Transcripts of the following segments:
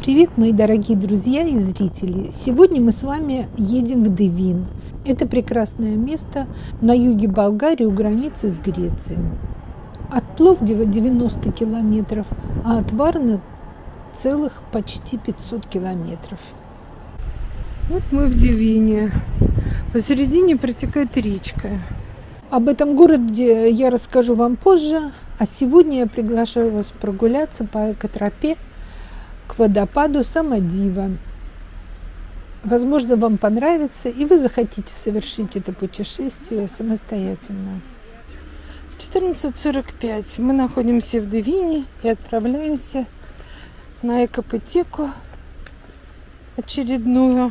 Привет, мои дорогие друзья и зрители! Сегодня мы с вами едем в Девин. Это прекрасное место на юге Болгарии у границы с Грецией. От Пловдива 90 километров, а от Варны целых почти 500 километров. Вот мы в Девине. Посередине протекает речка. Об этом городе я расскажу вам позже, а сегодня я приглашаю вас прогуляться по экотропе к водопаду Самодива. Возможно, вам понравится, и вы захотите совершить это путешествие самостоятельно. 14:45. Мы находимся в Девине и отправляемся на экопотеку очередную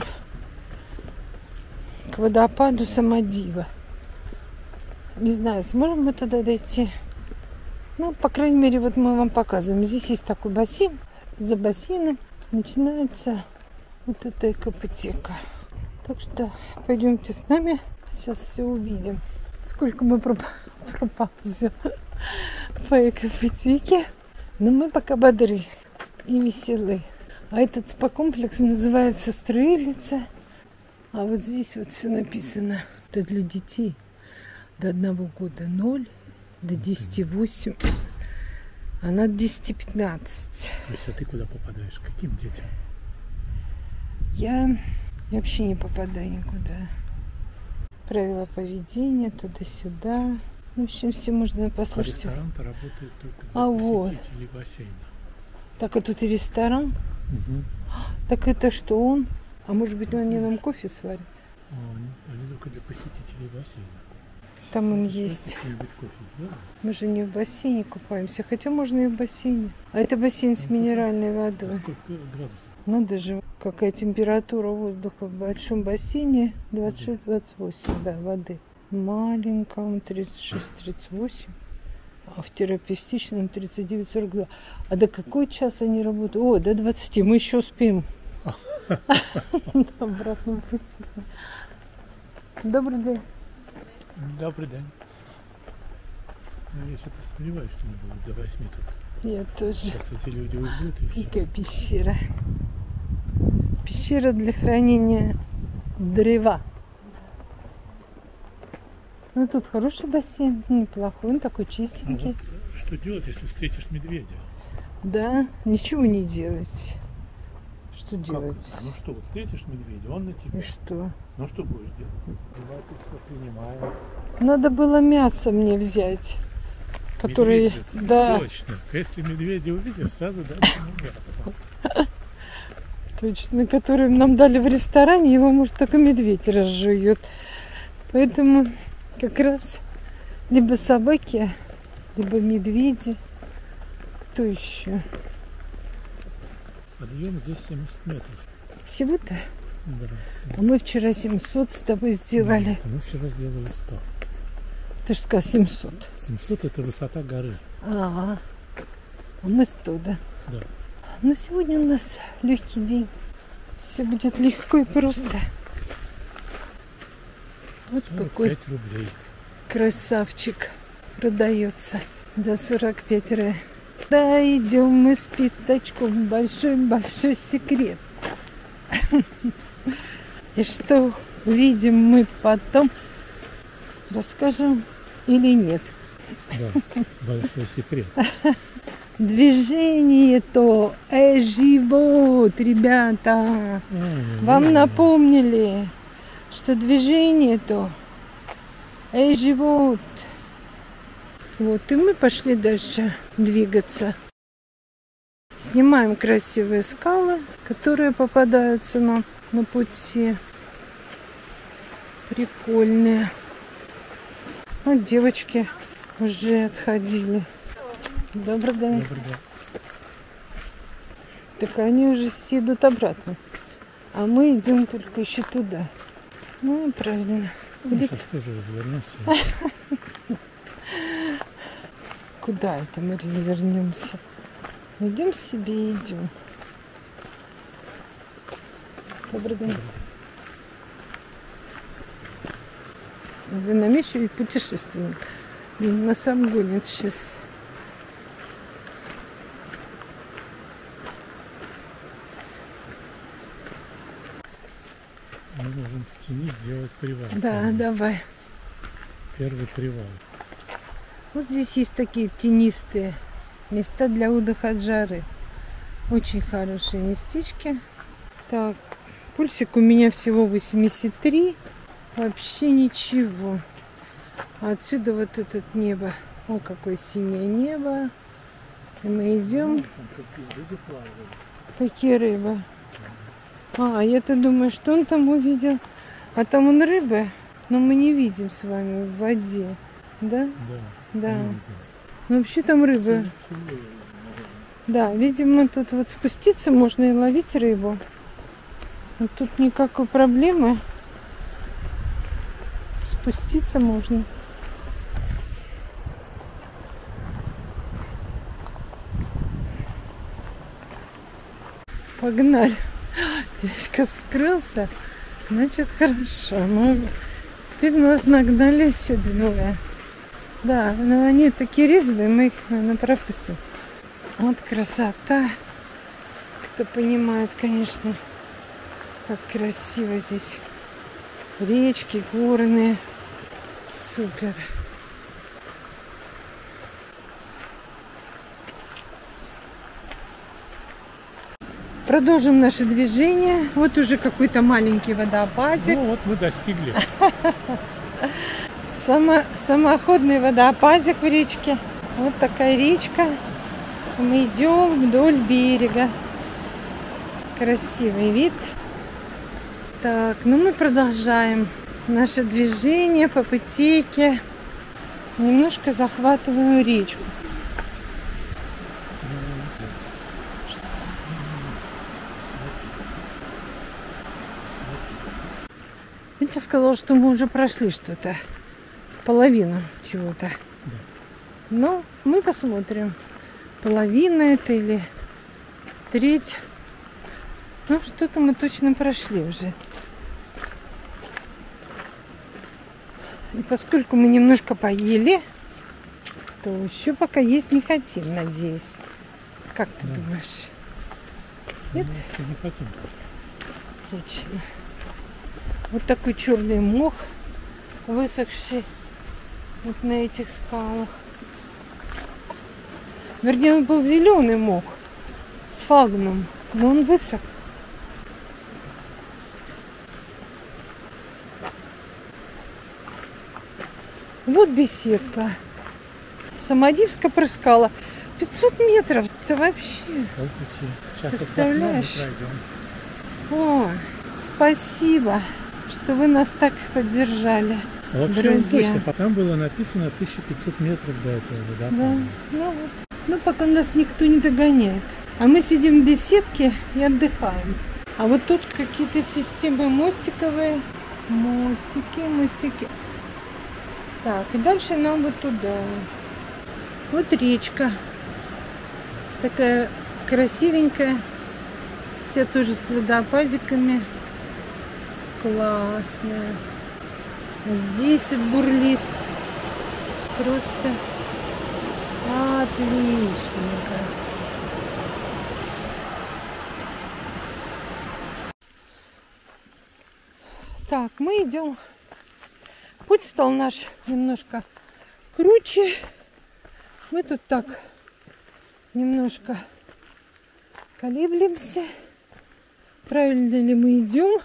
к водопаду Самодива. Не знаю, сможем мы туда дойти. Ну, по крайней мере, вот мы вам показываем. Здесь есть такой бассейн. За бассейном начинается вот эта экопотека. Так что пойдемте с нами. Сейчас все увидим. Сколько мы проползем по экопотеке. Но мы пока бодры и веселы. А этот спа-комплекс называется Струилица. А вот здесь вот все написано. Это для детей до 1 года 0, до 10 8. А на 10-15. То есть, а ты куда попадаешь? Каким детям? Я вообще не попадаю никуда. Правила поведения, туда-сюда. В общем, все можно послушать. А ресторан-то работает только для посетителей бассейна. Так, а тут и ресторан. Угу. Так это что он? А может быть, они нам кофе сварят? Они только для посетителей бассейна. Там он есть. Кофе сделали? Мы же не в бассейне купаемся, хотя можно и в бассейне. А это бассейн с минеральной водой. Сколько градусов? Надо же, какая температура воздуха в большом бассейне. 26-28, да, воды. Маленьком 36-38. А в терапевтичном 39-42. А до какой час они работают? О, до 20. Мы еще успеем. Обратно пути. Добрый день. Добрый день. Я что-то сомневаюсь, что мы будем до 8 тут. Я тоже. Сейчас эти люди уйдут и все. Какая пещера. Пещера для хранения древа. Ну тут хороший бассейн, неплохой, он такой чистенький. А вот что делать, если встретишь медведя? Да, ничего не делать. Что делать? Как? Ну что, вот встретишь медведя, он на тебя. И что? Ну что будешь делать? Издевательство принимаем. Надо было мясо мне взять. Которые, Медведя? да, Точно. Если медведя увидишь, сразу дать ему мясо. точно, которые нам дали в ресторане, его может только медведь разжует. Поэтому как раз либо собаки, либо медведи. Кто еще? Подъем здесь 70 метров. Всего-то? Да. А мы вчера 700 с тобой сделали. Нет, мы вчера сделали 100. Ты же сказал 700. 700 это высота горы. А мы 100, да? Да. Но сегодня у нас легкий день. Все будет легко и просто. Вот какой 45 рублей. красавчик продается за 45 рублей. Да, идем мы с пятачком. Большой-большой секрет. И что увидим мы потом, расскажем или нет. Да, большой секрет. Движение-то живот, ребята. Вам напомнили, что движение-то живот. Вот, и мы пошли дальше двигаться. Снимаем красивые скалы, которые попадаются нам на пути. Прикольные. Вот девочки уже отходили. Добрый день. Добрый день. Так они уже все идут обратно. А мы идем только еще туда. Ну, правильно. Мы сейчас тоже развернемся. Куда это мы развернемся? Идем себе и идем. Добрый день. За нами еще и путешественник. Нас обгонит сейчас. можем в тени сделать привал. Да, давай. Первый привал. Вот здесь есть такие тенистые места для отдыха от жары. Очень хорошие местечки. Так, пульсик у меня всего 83. Вообще ничего. А отсюда вот это небо. О, какое синее небо. И мы идем. Какие рыбы? А, я-то думаю, что он там увидел. А там он рыбы, но мы не видим с вами в воде. Да? Да. Да. Ну, вообще там рыбы. Да, видимо, тут вот спуститься можно и ловить рыбу. Но тут никакой проблемы. Спуститься можно. Погнали. Дядька скрылся. Значит, хорошо. Ну, теперь нас нагнали еще двое. Да, но они такие резвые, мы их, наверное, пропустим. Вот красота. Кто понимает, конечно, как красиво здесь. Речки горные. Супер. Продолжим наше движение. Вот уже какой-то маленький водопадик. Ну вот мы достигли. Самоходный водопадик в речке. Вот такая речка. Мы идем вдоль берега. Красивый вид. Так, ну мы продолжаем наше движение по Путейке. Немножко захватываем речку. Витя сказал, что мы уже прошли что-то. Половину чего-то. Но мы посмотрим. Половина это или треть. Ну, что-то мы точно прошли уже. И поскольку мы немножко поели, то еще пока есть не хотим, надеюсь. Как ты думаешь? Нет? Ну, не хотим. Отлично. Вот такой черный мох, высохший вот на этих скалах. Вернее, он был зеленый мох с фагном, но он высох. Вот беседка. Самодивска прыскала. 500 метров. Это вообще. Сейчас представляешь? О, спасибо, что вы нас так поддержали. А вообще друзья. точно, там было написано 1500 метров до этого. Да? Да. Ну, вот. Ну, пока нас никто не догоняет. А мы сидим в беседке и отдыхаем. А вот тут какие-то системы мостиковые. Мостики. Так, и дальше нам вот туда. Вот речка. Такая красивенькая. Все тоже с водопадиками. Классная. Здесь вот бурлит. Просто отличненько. Так, мы идем. Путь стал наш немножко круче. Мы тут так немножко колеблемся. Правильно ли мы идем?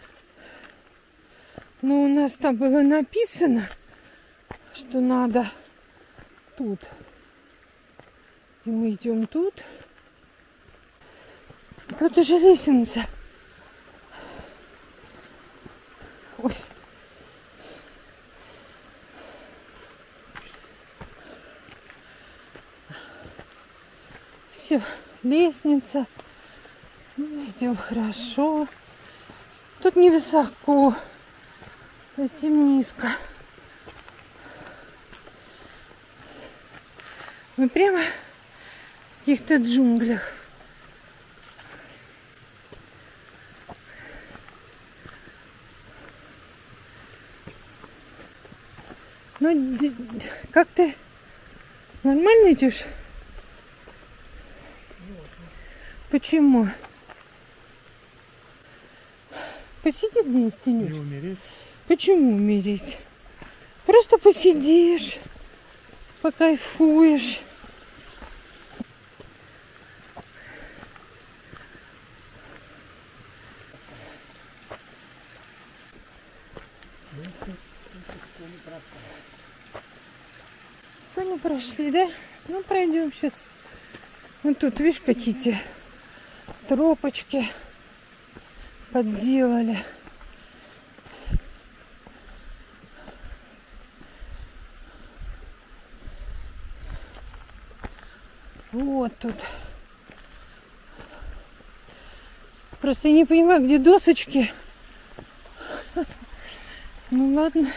Но у нас там было написано, что надо тут. И мы идем тут. Тут уже лестница. Ой. Все, лестница. Мы идем хорошо. Тут невысоко, совсем низко. Мы прямо в каких-то джунглях. Ну, как ты? Нормально идешь? Почему? Посиди где есть Не тенечек. умереть. Почему умереть? Просто посидишь, покайфуешь. Что не прошли, да? Ну, пройдем сейчас. Вот тут, видишь, какие-то тропочки подделали. Вот тут. Просто я не понимаю, где досочки. Ну ладно.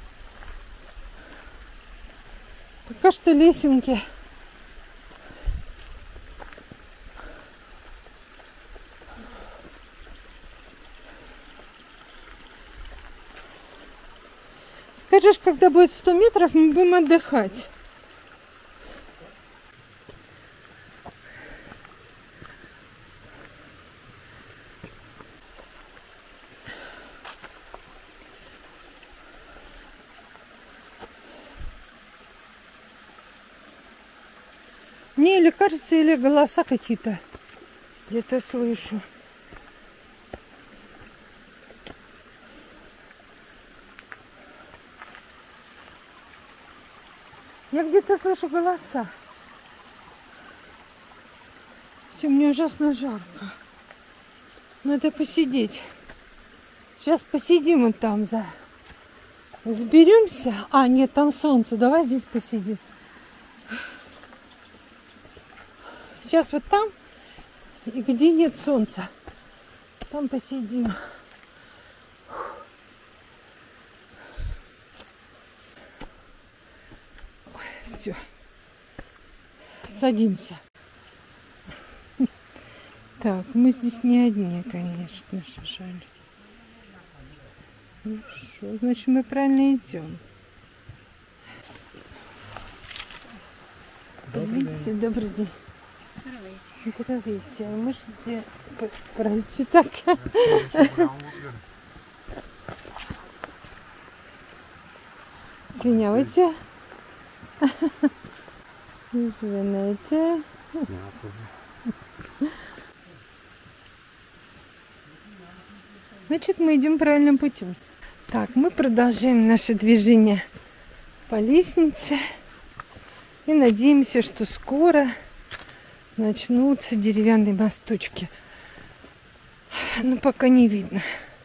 Пока что лесенки. Скажешь, когда будет 100 метров, мы будем отдыхать. Мне или кажется, или голоса какие-то где-то слышу. Я где-то слышу голоса. Все, мне ужасно жарко. Надо посидеть. Сейчас посидим вот там за... Сберемся. А, нет, там солнце. Давай здесь посидим. Сейчас вот там, и где нет солнца, там посидим. Все. Садимся. Так, мы здесь не одни, конечно же, жаль. Ну что, значит, мы правильно идем. Видите, добрый день. Здравствуйте. А можете пройти так? Извиняйте. Извините. Значит, мы идем правильным путем. Так, мы продолжаем наше движение по лестнице. И надеемся, что скоро начнутся деревянные мосточки. Но пока не видно.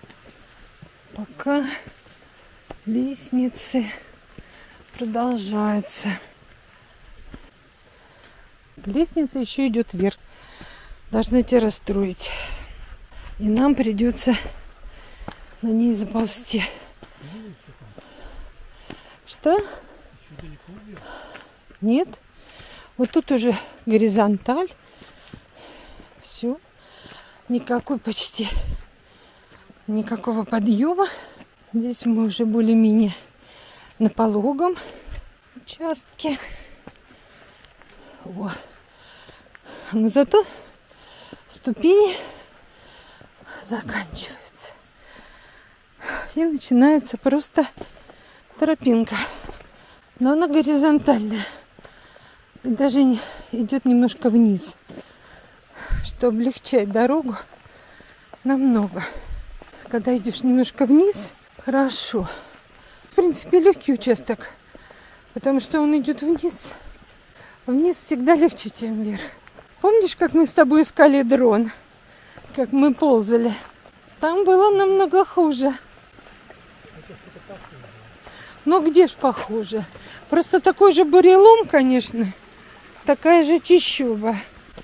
Пока лестницы продолжаются. Лестница еще идет вверх. Должна тебя расстроить. И нам придется на ней заползти. Что? Нет? Вот тут уже горизонталь. Все. Никакой почти никакого подъема. Здесь мы уже более-менее на пологом участке. О. Но зато ступени заканчиваются. И начинается просто тропинка. Но она горизонтальная. И даже идет немножко вниз, что облегчает дорогу намного. Когда идешь немножко вниз, хорошо. В принципе, легкий участок, потому что он идет вниз. Вниз всегда легче, чем вверх. Помнишь, как мы с тобой искали дрон? Как мы ползали? Там было намного хуже. Но где ж похоже? Просто такой же бурелом, конечно. Такая же чащоба.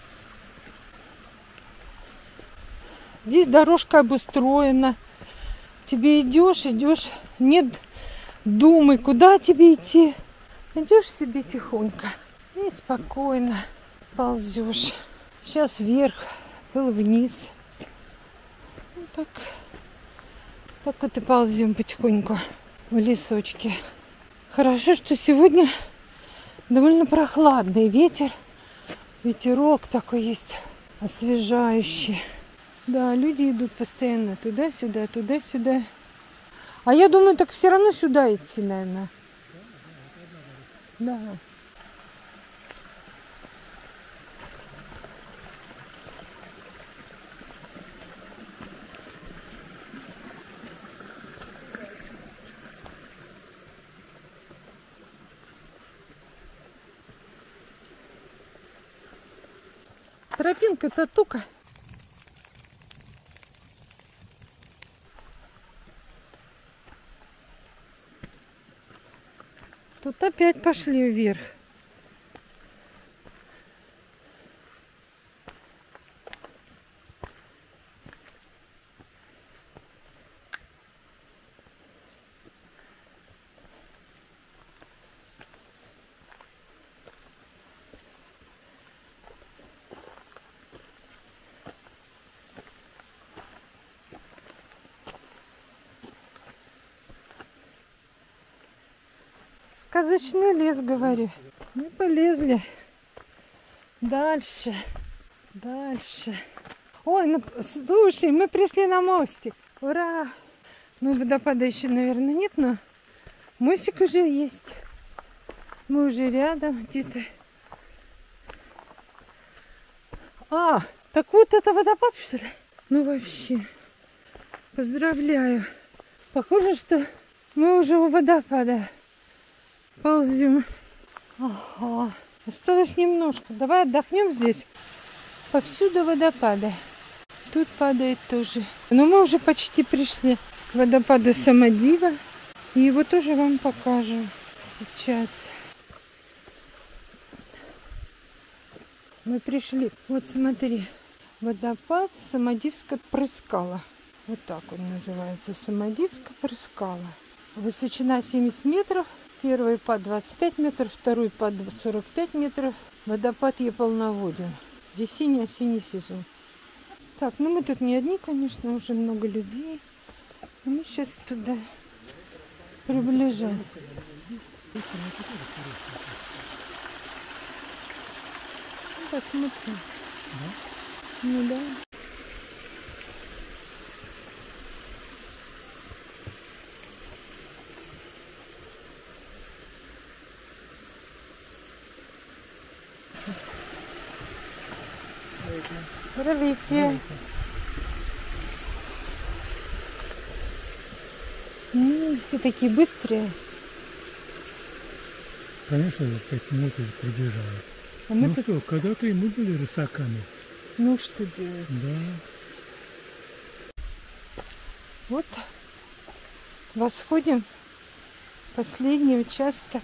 Здесь дорожка обустроена. Тебе идешь, нет думай, куда тебе идти. Идешь себе тихонько и спокойно ползешь. Сейчас вверх, был вниз. Вот так вот и ползем потихоньку в лесочке. Хорошо, что сегодня довольно прохладный ветер. Ветерок такой есть освежающий. Да, люди идут постоянно туда-сюда, туда-сюда. А я думаю, так все равно сюда идти, наверное. Да. Тропинка-то тука. Тут опять пошли вверх. Сказочный лес, говорю. Мы полезли дальше, дальше. Ой, ну слушай, мы пришли на мостик. Ура! Ну, водопада еще, наверное, нет, но мостик уже есть. Мы уже рядом где-то. А, так вот это водопад, что ли? Ну, вообще, поздравляю. Похоже, что мы уже у водопада. Ползем. Ага. Осталось немножко. Давай отдохнем здесь. Повсюду водопады. Тут падает тоже. Но мы уже почти пришли к водопаду Самодива. И его тоже вам покажем сейчас. Мы пришли. Вот смотри. Водопад Самодивская прыскала. Вот так он называется. Самодивская прыскала. Высочина 70 метров. Первый пад 25 метров, второй пад 45 метров. Водопад ей полноводен. Весенний-осенний сезон. Так, ну мы тут не одни, конечно, уже много людей. Мы сейчас туда приближаем. Посмотрим. Ну да. Здравствуйте. Все такие быстрые. Конечно, 5 минут и прибежали. А мы ну тут... что, когда-то и мы были рысаками. Ну что делать? Да. Вот восходим. Последний участок.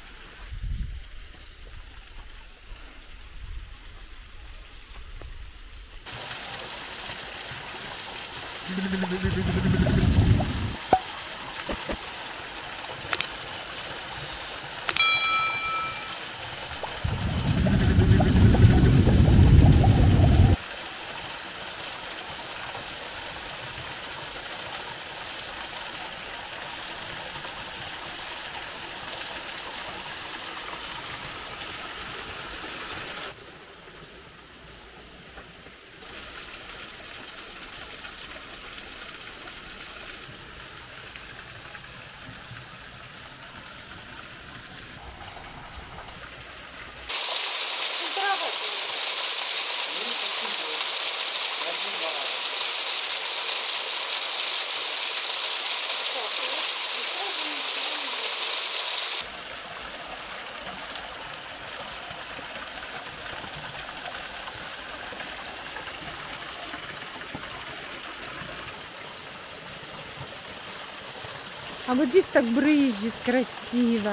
А вот здесь так брызжет красиво.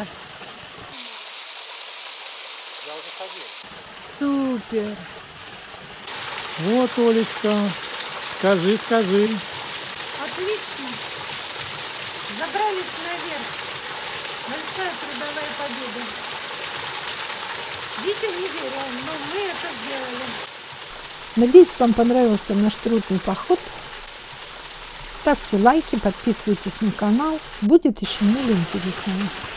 Я уже ходил. Супер. Вот, Олечка, скажи. Отлично. Забрались наверх. Большая трудовая победа. Витя не верил, но мы это сделали. Надеюсь, вам понравился наш трудный поход. Ставьте лайки, подписывайтесь на канал. Будет еще много интересного.